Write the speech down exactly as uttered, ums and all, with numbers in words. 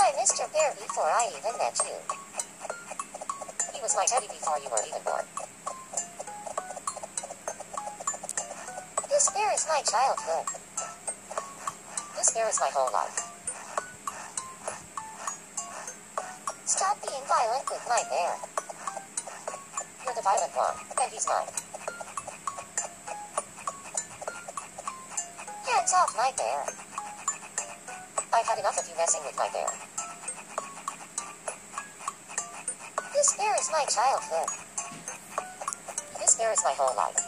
I missed your bear before I even met you. He was my teddy before you were even born. This bear is my childhood. This bear is my whole life. Stop being violent with my bear. You're the violent one, and he's mine. Hands off my bear. I've had enough of you messing with my bear. This bear is my childhood. This bear is my whole life.